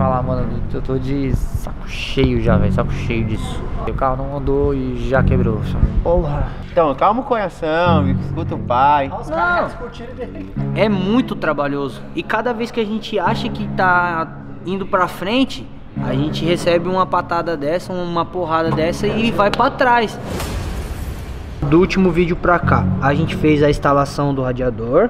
falar, mano, eu tô de saco cheio já, velho, saco cheio disso. O carro não andou e já quebrou. Porra. Então, calma o coração, escuta o pai. Não, é muito trabalhoso. E cada vez que a gente acha que tá indo pra frente, a gente recebe uma patada dessa, uma porrada dessa e vai pra trás. Do último vídeo pra cá, a gente fez a instalação do radiador.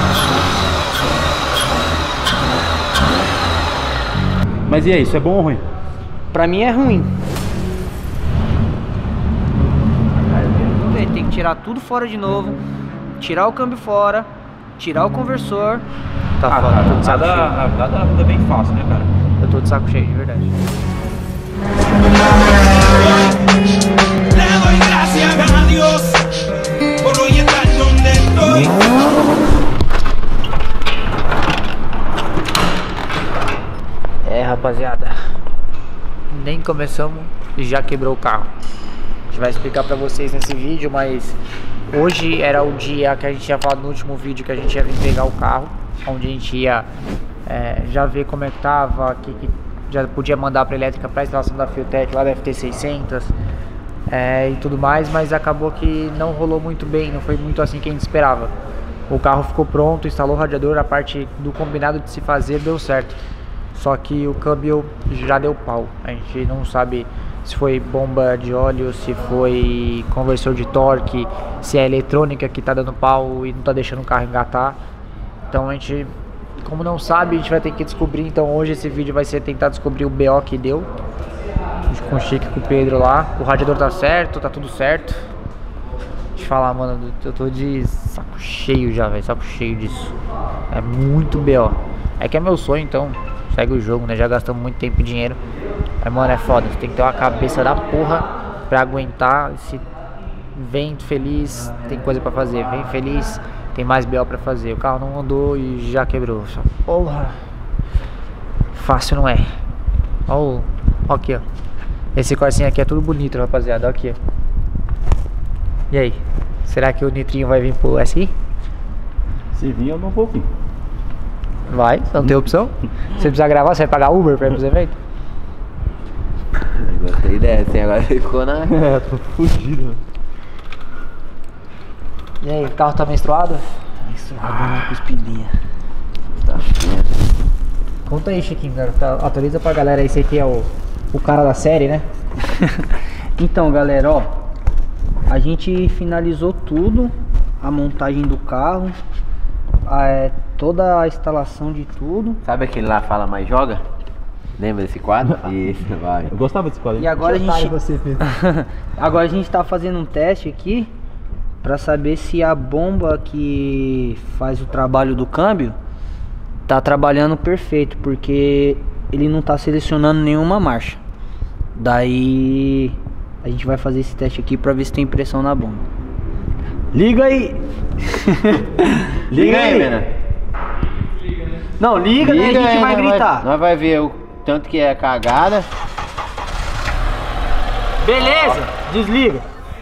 Mas e aí, isso é bom ou ruim? Pra mim é ruim. Tem que tirar tudo fora de novo, tirar o câmbio fora, tirar o conversor. Tá foda, tô de saco cheio. Na verdade, a vida é bem fácil, né, cara? Eu tô de saco cheio, de verdade. É, rapaziada, nem começamos e já quebrou o carro. A gente vai explicar pra vocês nesse vídeo, mas hoje era o dia que a gente tinha falado no último vídeo, que a gente ia vir pegar o carro, onde a gente ia já ver como é que tava, que já podia mandar pra elétrica pra instalação da Fiotec lá da FT600 e tudo mais, mas acabou que não rolou muito bem, não foi muito assim que a gente esperava. O carro ficou pronto, instalou o radiador, a parte do combinado de se fazer deu certo, só que o câmbio já deu pau. A gente não sabe se foi bomba de óleo, se foi conversor de torque, se é eletrônica que tá dando pau e não tá deixando o carro engatar. Então a gente, como não sabe, a gente vai ter que descobrir. Então hoje esse vídeo vai ser tentar descobrir o BO que deu, com o Chico e com o Pedro lá. O radiador tá certo, tá tudo certo. Deixa eu falar, mano, eu tô de saco cheio já, velho, saco cheio disso. É muito BO. É que é meu sonho, então segue o jogo, né? Já gastamos muito tempo e dinheiro. Mas, mano, é foda. Você tem que ter uma cabeça da porra pra aguentar. Se vem feliz, tem coisa pra fazer. Vem feliz, tem mais BO pra fazer. O carro não andou e já quebrou. Porra. Fácil não é. Ó aqui, ó. Esse corsinho aqui é tudo bonito, rapaziada. Ó aqui, ó. E aí? Será que o nitrinho vai vir pro SI? Se vir, eu não vou vir. Vai, não tem opção. Você precisa gravar, você vai pagar Uber pra ir pros eventos? Gostei dessa, hein? Agora ficou na... Tô fudido. E aí, o carro tá menstruado? Menstruado, uma cuspidinha. Tá. Conta aí, Chiquinho, cara. Atualiza pra galera aí, você que é o cara da série, né? Então, galera, ó, a gente finalizou tudo, a montagem do carro, toda a instalação de tudo. Sabe aquele lá Fala Mais Joga? Lembra desse quadro? Isso, vai. Eu gostava desse quadro. E agora você fez. agora a gente tá fazendo um teste aqui pra saber se a bomba que faz o trabalho do câmbio tá trabalhando perfeito, porque ele não tá selecionando nenhuma marcha. Daí a gente vai fazer esse teste aqui pra ver se tem pressão na bomba. Liga aí! Liga aí, Mena. Não, liga, né? A gente vai gritar. Nós vai ver o tanto que é cagada. Beleza, desliga.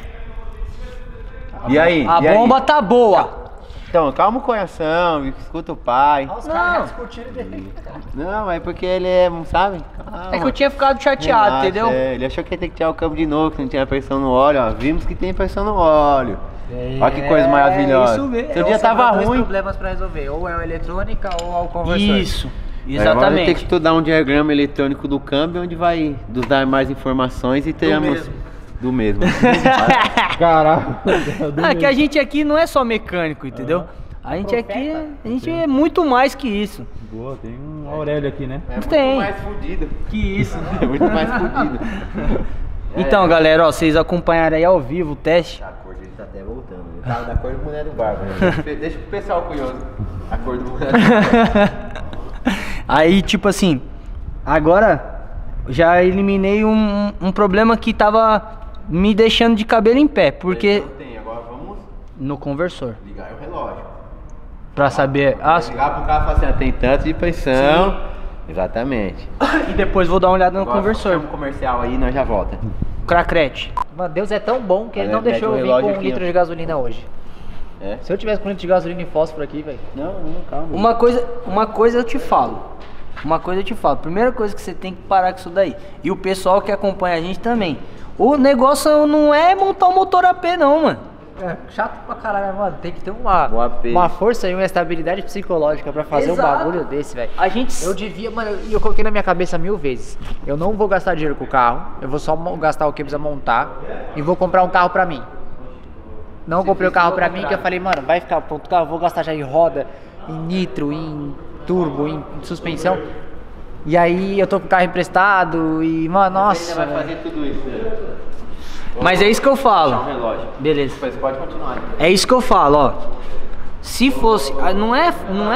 E aí? A bomba tá boa. Então, calma o coração, escuta o pai. Não, Não, é porque ele é, sabe? é que eu tinha ficado chateado, Relaxa, entendeu? Ele achou que ia ter que tirar o câmbio de novo, que não tinha pressão no óleo, ó. Vimos que tem pressão no óleo. Olha que coisa maravilhosa. Isso mesmo. Seu dia tava dois ruim. problemas pra resolver, ou é a eletrônica ou é o conversor. Isso, Agora vai ter que exatamente. estudar um diagrama eletrônico do câmbio, onde vai nos dar mais informações e teremos do mesmo. Caralho. Ah, que a gente aqui não é só mecânico, entendeu? A gente aqui, a gente é muito mais que isso. Boa, tem um Aurélio aqui, né? É muito Tem. mais fudido. Que isso. É muito mais fudido. Então, galera, ó, vocês acompanharam aí ao vivo o teste. A cor dele tá até voltando. Ele tava da cor do boné do Barba. Né? Deixa pro pessoal curioso. A cor do boné do Barba. Aí, tipo assim, agora já eliminei um problema que tava me deixando de cabelo em pé, porque Não tem, agora vamos no conversor, ligar o relógio. pra saber Ligar pro cara e falar assim, tem tanto de pressão. Sim. Exatamente. e depois vou dar uma olhada no Agora, conversor. chama o comercial aí, nós já volta. Cracrete. Mano, Deus é tão bom que ele não Mete deixou o eu vir relógio com um aqui, litro ó. de gasolina hoje. É? Se eu tivesse com um litro de gasolina e fósforo aqui, velho. Não, calma. Uma coisa eu te falo. uma coisa eu te falo, primeira coisa que você tem que parar com isso daí. E o pessoal que acompanha a gente também. O negócio não é montar um motor AP não, mano. É chato pra caralho, mano. Tem que ter Um AP. uma força e uma estabilidade psicológica pra fazer Exato. um bagulho desse, velho. A gente... Eu devia, mano, eu coloquei na minha cabeça 1000 vezes. Eu não vou gastar dinheiro com o carro, eu vou só gastar o que precisa montar e vou comprar um carro pra mim. Não comprei o carro pra mim, que eu falei, mano, vai ficar pronto o carro, vou gastar já em roda, em nitro, em turbo, em suspensão. E aí eu tô com o carro emprestado e, mano, Você nossa. ainda vai fazer tudo isso, né? Mas é isso que eu Puxar um falo. relógio. Beleza. Depois pode continuar. É isso que eu falo, ó. Se fosse... Não é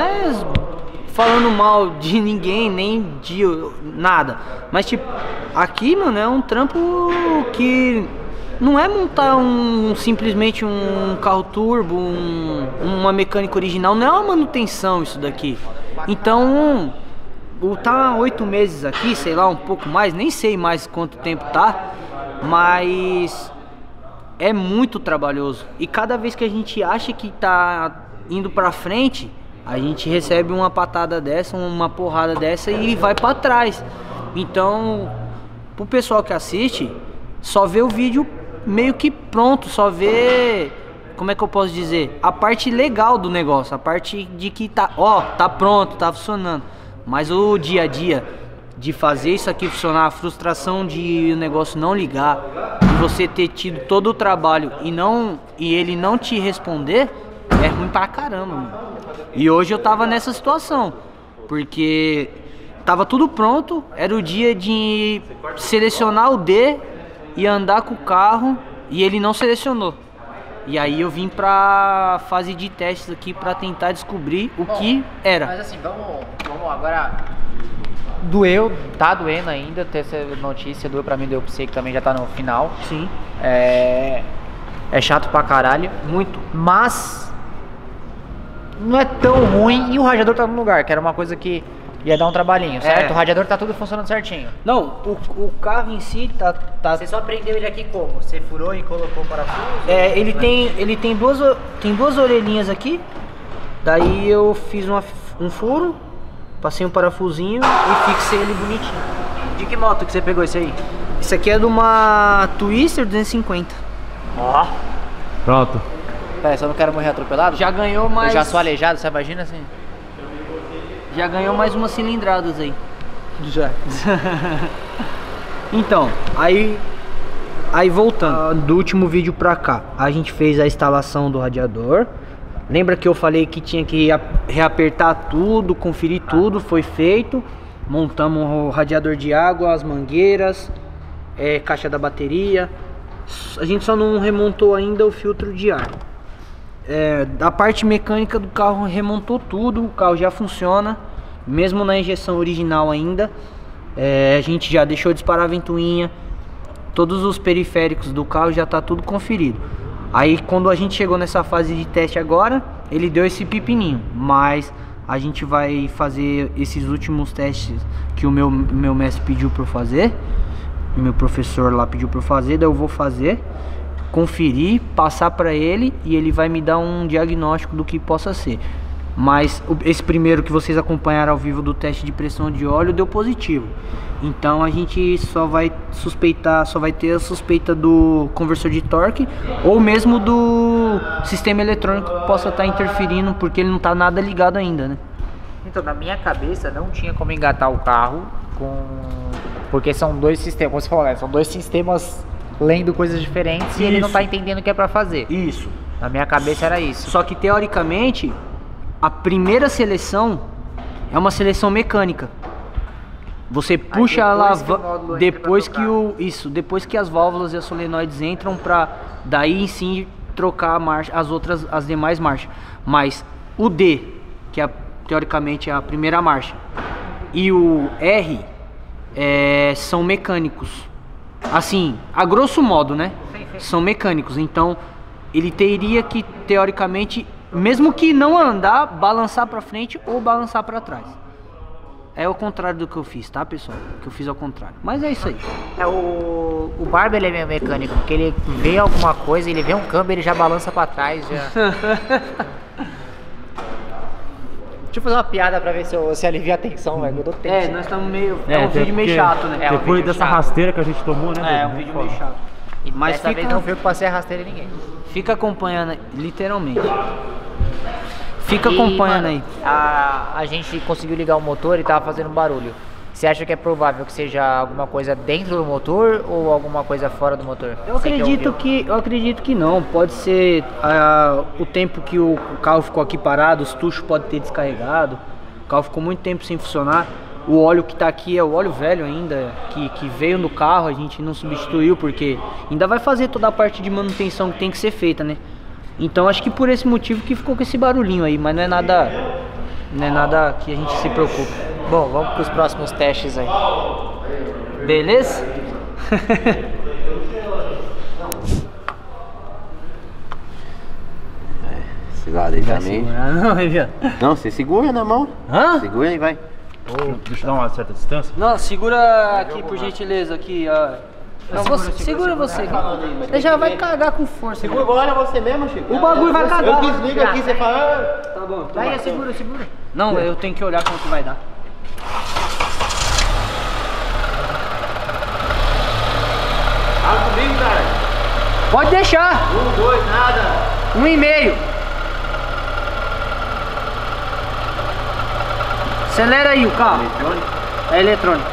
falando mal de ninguém, nem de nada. Mas, tipo, aqui, mano, é um trampo que... Não é montar simplesmente um carro turbo, uma mecânica original. Não é uma manutenção isso daqui. Então... Tá 8 meses aqui, sei lá, um pouco mais. Nem sei mais quanto tempo tá. Mas... é muito trabalhoso. E cada vez que a gente acha que tá indo pra frente, a gente recebe uma patada dessa, uma porrada dessa e vai pra trás. Então, pro pessoal que assiste, só vê o vídeo meio que pronto, só vê, como é que eu posso dizer, a parte legal do negócio, a parte de que tá, ó, tá pronto, tá funcionando. Mas o dia a dia de fazer isso aqui funcionar, a frustração de o negócio não ligar, de você ter tido todo o trabalho e ele não te responder, é ruim pra caramba, mano. E hoje eu tava nessa situação, porque tava tudo pronto, era o dia de selecionar o D e andar com o carro e ele não selecionou. E aí eu vim pra fase de testes aqui pra tentar descobrir o que era. Mas assim, vamos agora. Doeu, tá doendo ainda ter essa notícia, doeu pra mim, doeu pra você que também já tá no final. Sim. É chato pra caralho, Muito. mas não é tão ruim e o radiador tá no lugar, que era uma coisa que ia dar um trabalhinho, certo? É. O radiador tá tudo funcionando certinho. Não, o carro em si tá... Você só prendeu ele aqui como? Você furou e colocou o parafuso? É, ele tem duas orelhinhas aqui. Daí eu fiz um furo, passei um parafusinho e fixei ele bonitinho. De que moto que você pegou esse aí? Isso aqui é de uma Twister 250. Ó. Pronto. Pera, só não quero morrer atropelado? Já ganhou mais... Eu já sou aleijado, você imagina assim? Já ganhou mais umas cilindradas aí. Já. Então, aí voltando do último vídeo pra cá, a gente fez a instalação do radiador. Lembra que eu falei que tinha que reapertar tudo, conferir tudo, foi feito. Montamos o radiador de água, as mangueiras, caixa da bateria. A gente só não remontou ainda o filtro de ar. Da parte mecânica do carro remontou tudo, o carro já funciona, mesmo na injeção original ainda. A gente já deixou disparar a ventoinha, todos os periféricos do carro já tá tudo conferido. Aí quando a gente chegou nessa fase de teste agora, ele deu esse pepininho, mas a gente vai fazer esses últimos testes que o meu mestre pediu para eu fazer, meu professor lá pediu para eu fazer, daí eu vou fazer, conferir, passar para ele e ele vai me dar um diagnóstico do que possa ser. Mas esse primeiro que vocês acompanharam ao vivo do teste de pressão de óleo deu positivo. Então a gente só vai ter a suspeita do conversor de torque ou mesmo do sistema eletrônico que possa estar interferindo, porque ele não está nada ligado ainda, né? Então, na minha cabeça não tinha como engatar o carro porque são dois sistemas, como você falou, né? São dois sistemas lendo coisas diferentes e ele não tá entendendo o que é pra fazer. Isso. Na minha cabeça era isso. Só que teoricamente a primeira seleção é uma seleção mecânica. Você puxa a alavanca depois que as válvulas e as solenoides entram, para daí em si trocar a marcha, as demais marchas. Mas o D, que é teoricamente a primeira marcha, e o R são mecânicos. Assim, a grosso modo, né? São mecânicos. Então ele teria que teoricamente, mesmo que não andar, balançar para frente ou balançar para trás. É o contrário do que eu fiz, tá, pessoal? Que eu fiz ao contrário. Mas é isso aí. O Barba, ele é meio mecânico, porque ele vê alguma coisa, ele vê um câmbio, ele já balança para trás, já. Deixa eu fazer uma piada pra ver se alivia a tensão, velho. Eu tô tenso. É, nós estamos meio. É um vídeo meio porque chato, né? É, um Depois vídeo dessa chato. rasteira que a gente tomou, né? É um vídeo meio chato. E Mas dessa vez fica, não foi eu que passei a rasteira em ninguém. fica acompanhando, aí, literalmente. Fica acompanhando mano, aí. A gente conseguiu ligar o motor e tava fazendo barulho. Você acha que é provável que seja alguma coisa dentro do motor ou alguma coisa fora do motor? Eu acredito que não. Pode ser o tempo que o carro ficou aqui parado, os tuchos podem ter descarregado. O carro ficou muito tempo sem funcionar. O óleo que tá aqui é o óleo velho ainda, que veio no carro, a gente não substituiu porque ainda vai fazer toda a parte de manutenção que tem que ser feita, né? Então acho que por esse motivo que ficou com esse barulhinho aí, mas não é nada que a gente se preocupe. Bom, vamos pros próximos testes aí. Beleza? Esse lado aí também. Não, viado. Não, você segura na mão. Hã? Segura e vai. Deixa eu dar uma certa distância. Não, segura aqui por gentileza aqui, ó. Não, segura você. Ele já vai cagar com força. Segura, olha você mesmo, Chico. O bagulho vai cagar. Eu desligo aqui, você fala. Tá bom. Vai, segura. Não, eu tenho que olhar quanto vai dar. Fala comigo, cara. Pode deixar. 1, 2, nada. 1,5. Acelera aí o carro. Eletrônico. É eletrônico.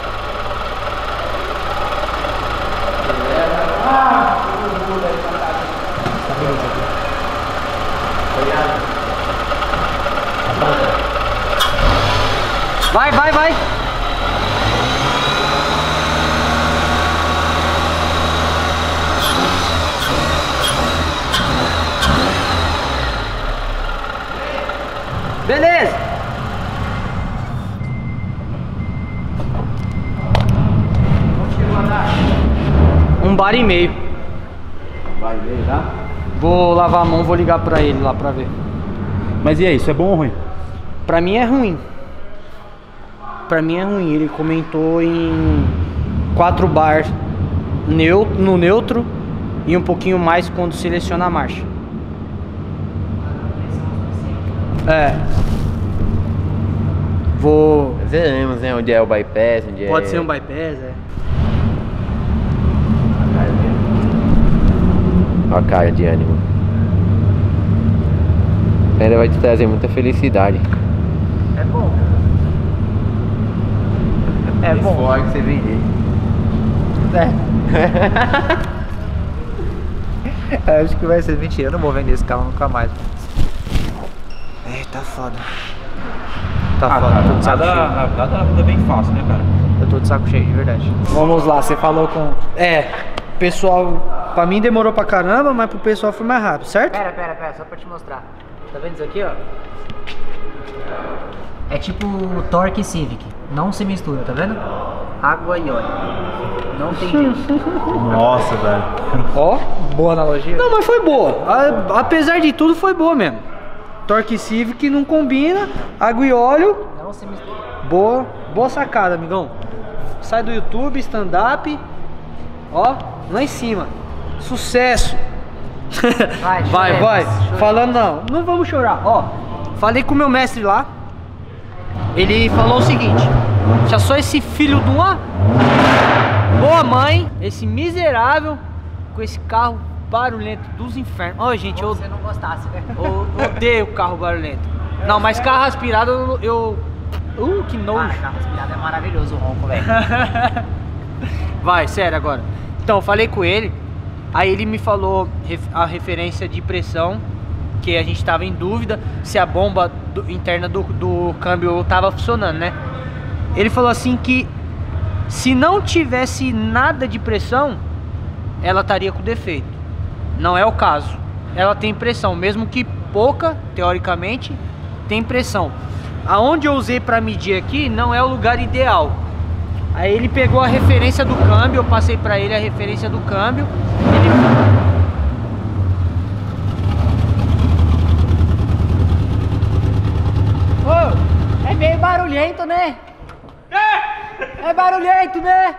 Vai. Beleza. Um bar e meio. Vai ver, tá? Vou lavar a mão, vou ligar pra ele lá pra ver. Mas e aí, isso é bom ou ruim? Pra mim é ruim. Ele comentou em 4 bar no neutro e um pouquinho mais quando seleciona a marcha. É. Vou. Veremos, né? Onde é o bypass, onde Pode ser um bypass, é. Olha a cara de ânimo. Ainda vai te trazer muita felicidade. É bom. É bom. Pode você vender. Eu acho que vai ser mentira. Eu não vou vender esse carro nunca mais. Tá foda. Tá foda. Tô de saco cheio. Na verdade, a vida é bem fácil, né, cara? Eu tô de saco cheio, de verdade. Vamos lá, você falou com... Pessoal, pra mim demorou pra caramba, mas pro pessoal foi mais rápido, certo? Pera, só pra te mostrar. Tá vendo isso aqui, ó? É tipo Torque Civic. Não se mistura, tá vendo? Água e óleo. Não tem jeito. Nossa, velho. Ó. Boa analogia. Não, mas foi boa. Apesar de tudo, foi boa mesmo. Torque Civic não combina, água e óleo. Não se mistura. Boa sacada, amigão. Sai do YouTube, stand-up. Ó, lá em cima. Sucesso. Vai. Choremos. Falando não vamos chorar. Ó, falei com o meu mestre lá. Ele falou o seguinte: já sou esse filho de uma boa mãe, esse miserável com esse carro barulhento dos infernos. Ó, gente, Se você não gostasse, né? eu odeio carro barulhento. Não, mas carro aspirado eu que nojo. Carro aspirado é maravilhoso o ronco, velho. Vai, sério agora. Então, eu falei com ele. Aí ele me falou a referência de pressão, que a gente tava em dúvida se a bomba interna do câmbio tava funcionando, né? Ele falou assim que se não tivesse nada de pressão, ela estaria com defeito. Não é o caso. Ela tem pressão, mesmo que pouca, teoricamente, tem pressão. Aonde eu usei para medir aqui não é o lugar ideal. Aí ele pegou a referência do câmbio, eu passei pra ele a referência do câmbio. É meio barulhento, né? É barulhento, né?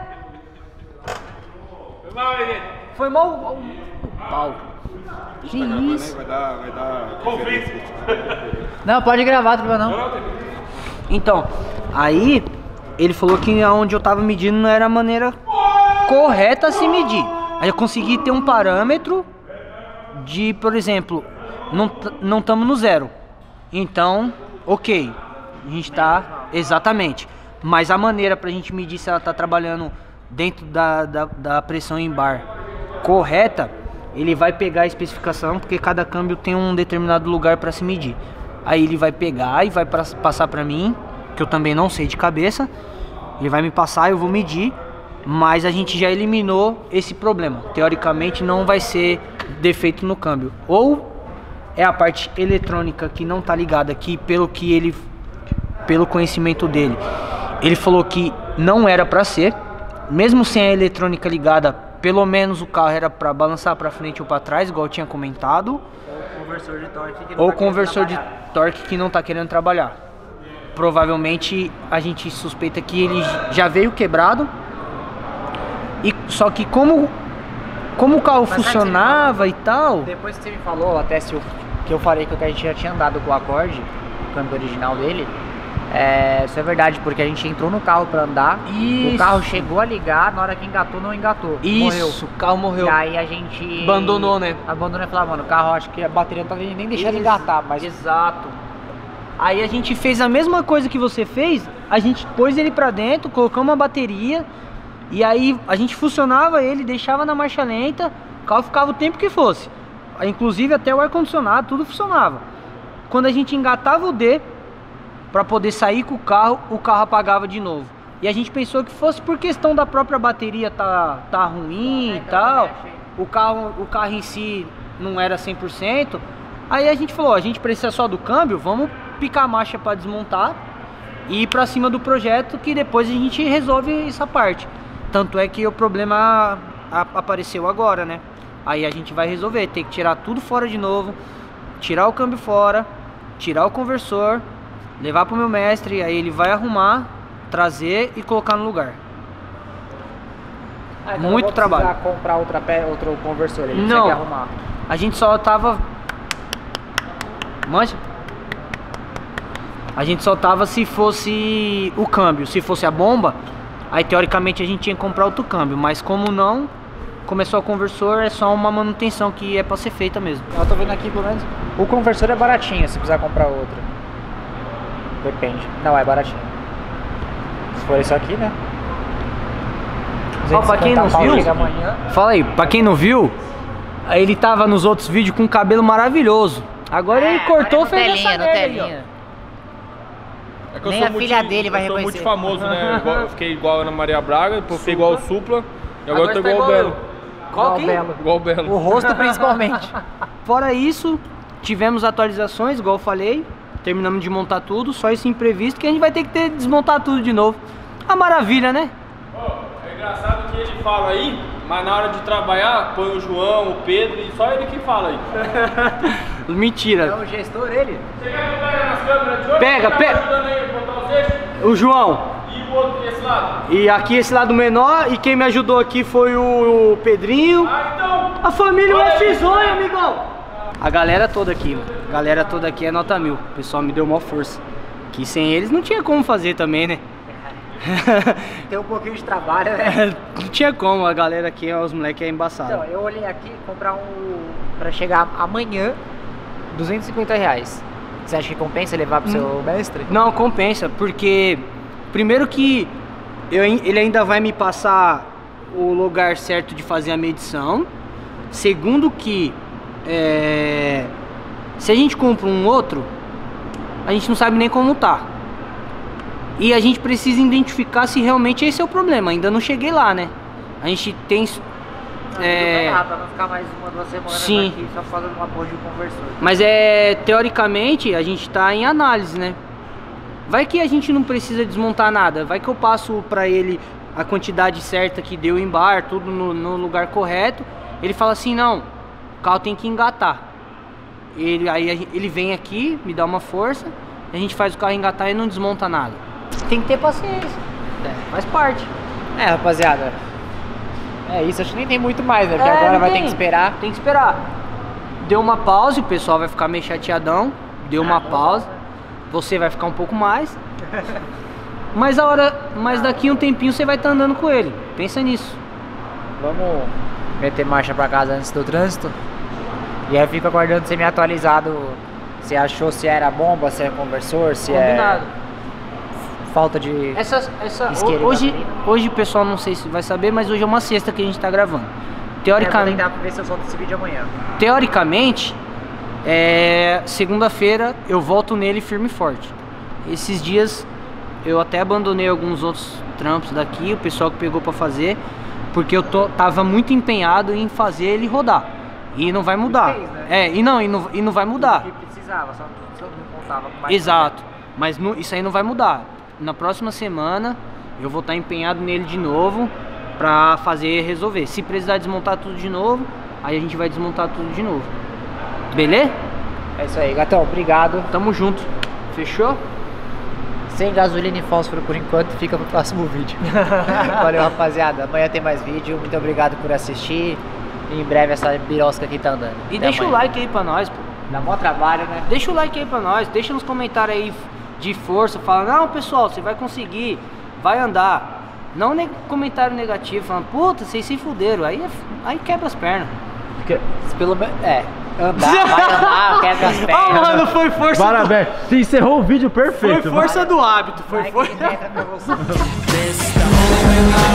Foi mal o pau. Que isso? Vai dar Não, pode gravar, não. Então, aí ele falou que onde eu tava medindo não era a maneira correta a se medir. Aí eu consegui ter um parâmetro de, por exemplo, não estamos no zero. Então, ok, a gente tá exatamente. Mas a maneira pra gente medir se ela tá trabalhando dentro da pressão em bar correta, ele vai pegar a especificação, porque cada câmbio tem um determinado lugar para se medir. Aí ele vai pegar e vai passar para mim, que eu também não sei de cabeça. Ele vai me passar, eu vou medir, mas a gente já eliminou esse problema. Teoricamente não vai ser defeito no câmbio. Ou é a parte eletrônica que não tá ligada aqui, pelo conhecimento dele. Ele falou que não era para ser, mesmo sem a eletrônica ligada. Pelo menos o carro era para balançar para frente ou para trás, igual eu tinha comentado. Ou conversor de torque que não tá querendo trabalhar. Provavelmente a gente suspeita que ele já veio quebrado. E só que como o carro funcionava e tal. Depois que você me falou, até que eu falei que a gente já tinha andado com o Accord, o câmbio original dele. Isso é verdade, porque a gente entrou no carro pra andar. Isso. O carro chegou a ligar, na hora que engatou, não engatou. Isso, o carro morreu. E aí a gente abandonou, né? Abandonou e falou, mano, o carro, acho que a bateria não tá nem deixando engatar, mas... Exato. Aí a gente fez a mesma coisa que você fez, a gente pôs ele pra dentro, colocamos uma bateria, e aí a gente funcionava ele, deixava na marcha lenta, o carro ficava o tempo que fosse. Inclusive até o ar-condicionado, tudo funcionava. Quando a gente engatava o D, para poder sair com o carro apagava de novo. E a gente pensou que fosse por questão da própria bateria tá ruim e tal. O carro em si não era 100%. Aí a gente falou, a gente precisa só do câmbio, vamos picar a marcha para desmontar e ir para cima do projeto, que depois a gente resolve essa parte. Tanto é que o problema apareceu agora, né? Aí a gente vai resolver, ter que tirar tudo fora de novo, tirar o câmbio fora, tirar o conversor, levar pro meu mestre, aí ele vai arrumar, trazer e colocar no lugar. Então muito trabalho. Comprar outro conversor, ele não, consegue arrumar. A gente só tava... Mancha? A gente só tava se fosse o câmbio, se fosse a bomba, aí teoricamente a gente tinha que comprar outro câmbio, mas como não, começou o conversor, é só uma manutenção que é pra ser feita mesmo. Eu tô vendo aqui, pelo menos, o conversor é baratinho, se precisar comprar outro. Depende. Não, é baratinho. Se for isso aqui, né? Ó, pra quem não viu, amanhã. fala aí, pra quem não viu, ele tava nos outros vídeos com um cabelo maravilhoso. Agora ele cortou, fez essa merda aí, ó. É que eu Nem sou a filha dele vai eu sou reconhecer. muito famoso, né? Eu fiquei igual a Ana Maria Braga, depois fiquei igual o Supla, e agora eu tô igual o Belo. Qual que? Igual o Belo. O rosto principalmente. Fora isso, tivemos atualizações, igual eu falei. Terminamos de montar tudo, só esse imprevisto que a gente vai ter que desmontar tudo de novo. A maravilha, né? É engraçado que ele fala aí, mas na hora de trabalhar, põe o João, o Pedro, e só ele que fala aí. Mentira. É o gestor, ele. Você quer que eu pegue nas câmeras de hoje? Pega, Tá pega. ajudando aí a botar os eixos? O João. E o outro desse lado? E aqui esse lado menor, e quem me ajudou aqui foi o Pedrinho. Ah, então! A família Olha mais aí. fisonha, amigão. A galera toda aqui, mano. A galera toda aqui é nota 1000. O pessoal me deu maior força. Que sem eles não tinha como fazer também, né? Tem um pouquinho de trabalho, né? Não tinha como, a galera aqui, os moleques é embaçado. Então, eu olhei aqui, comprar pra chegar amanhã, R$250. Você acha que compensa levar pro seu mestre? Não, compensa, porque primeiro que ele ainda vai me passar o lugar certo de fazer a medição. Segundo que se a gente compra um outro, a gente não sabe nem como tá. E a gente precisa identificar se realmente esse é o problema. Ainda não cheguei lá, né? A gente tem... Pra não ficar mais 1 ou 2 semanas Sim. aqui só fazendo uma porra de conversor. Mas teoricamente a gente tá em análise, né? Vai que a gente não precisa desmontar nada. Vai que eu passo pra ele a quantidade certa que deu em bar, tudo no lugar correto. Ele fala assim, não, o carro tem que engatar. Aí ele vem aqui, me dá uma força, a gente faz o carro engatar e não desmonta nada. Tem que ter paciência. Faz parte. Rapaziada. É isso, acho que nem tem muito mais, né? Porque agora não vai ter tem. que esperar. Tem que esperar. Deu uma pausa, o pessoal vai ficar meio chateadão. Deu uma pausa. você vai ficar um pouco mais. Mas daqui um tempinho você vai estar andando com ele. Pensa nisso. Vamos meter marcha pra casa antes do trânsito. E aí eu fico aguardando você me atualizado. Se achou se era bomba, se é conversor, se Combinado. é falta de isqueiro e Hoje gasolina. o pessoal não sei se vai saber, mas hoje é uma sexta que a gente tá gravando. Vou tentar ver se eu solto esse vídeo amanhã. Teoricamente, segunda-feira eu volto nele firme e forte. Esses dias eu até abandonei alguns outros trampos daqui, o pessoal que pegou pra fazer, porque eu tava muito empenhado em fazer ele rodar. E não vai mudar. Fez, né? E não vai mudar. Que precisava, só não contava com mais. Exato. Mas isso aí não vai mudar. Na próxima semana eu vou estar empenhado nele de novo pra resolver. Se precisar desmontar tudo de novo, aí a gente vai desmontar tudo de novo. Beleza? É isso aí, gatão. Obrigado. Tamo junto. Fechou? Sem gasolina e fósforo por enquanto, fica pro próximo vídeo. Valeu, rapaziada. Amanhã tem mais vídeo. Muito obrigado por assistir. E em breve essa birosca aqui tá andando. E Até deixa o amanhã. like aí pra nós, pô. Dá mó trabalho, né? Deixa o like aí pra nós. Deixa nos comentários aí de força. Fala, não, pessoal, você vai conseguir. Vai andar. Não comentário negativo. Falando, puta, vocês se fuderam. Aí quebra as pernas. Pelo menos. Andar, vai andar, quebra as pernas. Ah, mano, foi força. Parabéns. Você encerrou o vídeo perfeito. Foi força do hábito. Foi Vai força. que entra pra você. This the moment I